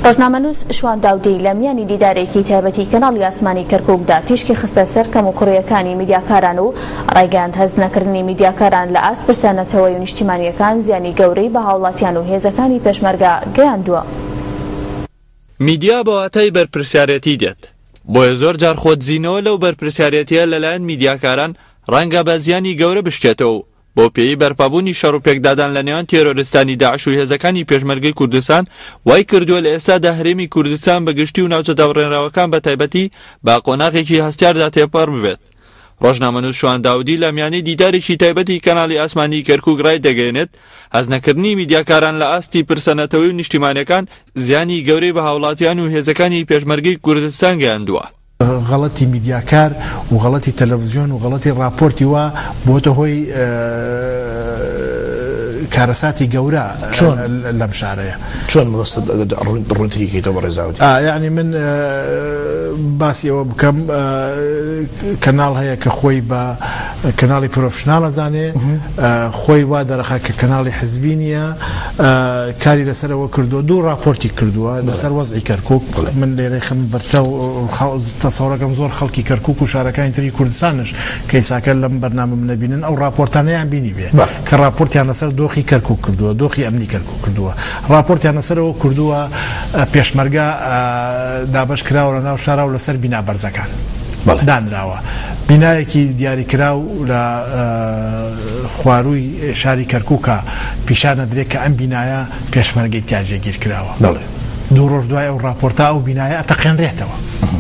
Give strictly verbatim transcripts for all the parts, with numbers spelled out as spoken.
ڕۆژنامەنووس شوان داودی لە میانی دیدارێکی تایبەتی کەناڵی ئاسمانی کەرکووکدا تیشکی خستە سەر کەم و کوڕیەکانی میدیاکاران و ڕایگەیاند هەست نەکردنی میدیاکاران لە ئاست پرسانەتەوەی و نیشتیمانیەکان زیانی گەورەی بە هاوڵاتیان و هێزەکانی پێشمەرگە گەیاندووە. میدیا بە واتای بەرپرسیارەتی دێت، بۆیە زۆر جار خۆتزیینەوە لەو بەرپرسیارەتیە لەلایەن میدیاکاران ڕەنگە بە زیانی گەورە بشکێتەوە بۆ پێی بەرپابوونی شەڕ و پێکدادان لە نێوان تێرۆریستانی داعش و هێزەکانی پێشمەرگەی کوردستان وای کردووە لە ئێستادا هەرێمی کوردستان بەگشتی و ناوچە داڕێنراوەکان بە تایبەتی با قۆناغێکی هەستیاردا تێپەڕ ببێت. ڕۆژنامەنووس شوان داودی لە میانی دیدارێکی تایبەتی کەناڵی ئاسمانی کەرکووک ڕای دەگەێنێت هەزنەکردنی میدیاکاران لە ئاستی پرسەنەتەوەی و نیشتیمانیەکان زیانی گەورەی بە هاوڵاتیان و هێزەکانی پێشمەرگەی کوردستان گەیاندووە. غەڵەتی میدیاکار و غەڵەتی تەلەڤیزیۆن و غەڵەتی راپۆرتی وا بۆتە هۆی کارەساتی گەورە لەم شارەیە. چۆن ڕوونتریکەیتەوە بەڕێزاوتی؟ یعنی من باسی ئەوە بکەم کەناڵ هەیە کە خۆی بە کەناڵی پرۆفشناڵ ئەزانێ، خۆی وا دەرەخا کە کەناڵی حزبی نییە، کاری لەسەرەوە کردووە، دوو راپۆرتی کردووە لەسەر وەزعی کەرکووک. من لێرەی خەم بەرچە و تەسەوڕەکەم زۆر خەڵکی کەرکووک و شارەکانی تری کوردستانش کەیساکە لەم بەرنامە نەبینن ئەو راپۆرتانەیان بینی بێ کە راپۆرتیان لەسەر دۆخی کەرکووک کردووە، دۆخی ئەمنی کەرکووک کردووە، راپۆرتیان لەسەرەوە کردووە پێشمەرگە دابەش کراوە لە ناو شارە و لەسەر بینا بەرزەکان دانراوە. بینایەکی دیاریکراو لە خوارووی شاری کەرکووکە پیشانە درێت کە ئەم بینایە پێشمەرگەی تیاجێگیر کراوە. دوو ڕۆژ دوای ئەو راپۆرتا و بینایە ئەتەقێنرێتەوە.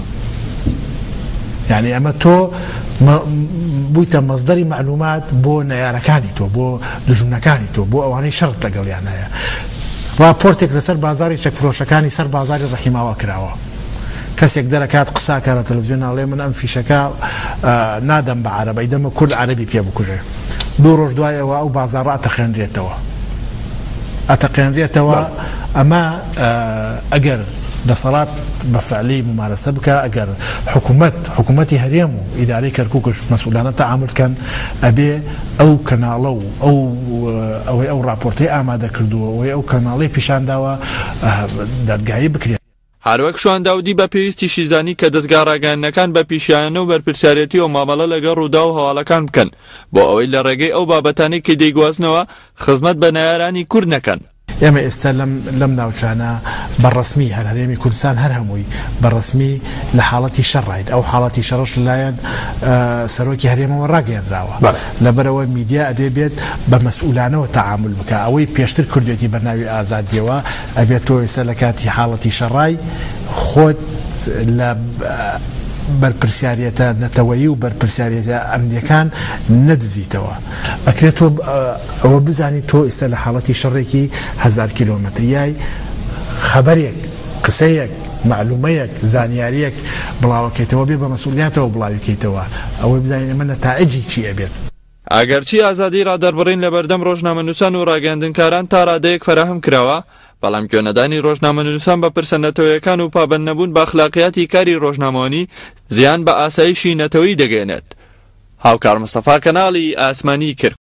یعنی ئەمە تۆ بوویتە مەزدەری معلومات بۆ نەیارەکانی تۆ، بۆ دژمنەکانی تۆ، بۆ ئەوانەی شەڕ لەگەڵیان هەیە. راپۆرتێک لەسەر بازاری چەکفرۆشەکانی سەر بازاری ڕەحیماوە کراوە. کەسێک دەرەکات قساکە لە تەلەڤیزیۆناڵێ من ئەم فیشەکە نادەم بە عەرەبی دەمە کورد عەرەبی پێ بکوژێ. دوو ڕۆژ دوایەوە ئەو بازاڕ ئەتەقێنرێتەوە ئەتەقێنرێتەوە. ئەمە ئەگەر دەسەڵات بە فعلی ممارەسە بکە، ئەگەر حکوومەت حکوومەتی هەرێم و ئیدارەی کەرکووکش مەسئولانە تەعاملکەن، ئەبێ ئەو کەناڵە و ئەو ئەوەی ئەو راپۆرتەی ئامادە کردووە ئەوەی ئەو کەناڵەی پیشانداوە دادگایی بکرێت. هەروەک شوان داودی بە پێویستی شیزانی کە دەستگا ڕاگەیاندنەکان بە پیشیانە و بەرپرسیارەتی و مامەڵە لەگەڵ ڕوودا و هەواڵەکان بکەن بۆ ئەوەی لە ڕێگەی ئەو بابەتانی کە دەیگوازنەوە خزمەت بە نایارانی کورد نەکەن. ئێمە ئێستا لەم ناوچانە بەڕسمی هەر هەرێمی کوردستان هەر هەمووی بەڕسمی لە حاڵەتی شەڕین. ئەو حاڵەتی شەڕش لەلایەن سەرۆکی هەرێمەوە ڕاگەیاندراوە. لەبەرەوە میدیا ئەدێ بێت بە مەسئولانەوە تەعامل بکە. ئەوەی پێشتر کردوێتی بەناوی ئازادیەوە ئەبێت تۆ ئێستا لە کاتی حاڵەتی شەڕای خۆت لە بەرپرسیارەتە نەتەوەیی و بەرپرسیارەتە ئەمنیەکان نەدزیتەوە. ئەکرێت تۆ ئەوە بزانی تۆ ئێستا لە حاڵەتی شەڕێکی هەزار کیلۆمەتریای خەبەرێک، قسەیەک، معلومەیەک، زانیاریەک بڵاوەکەیتەوە بێ بە مەسئولیاتەوە بڵاویکەیتەوە. ئەوەی بزانین ئەمە نەتائجی چی ئەبێت. ئەگەرچی ئازادی ڕادەربڕین لە بەردەم ڕۆژنامەنووسان و ڕاگەاندنکاران تا ڕادەیەک فراهم کراوە، بەڵام گوێنەدانی ڕۆژنامەنووسان بە پرسەنەتەوەیەکان و پابەند نەبوون بە ئەخلاقیاتی کاری ڕۆژنامەوانی زیان بە ئاسایشی نەتەوەیی دەگەێنێت. هاوکار مستەفا کەناڵی ئاسمانی کرد.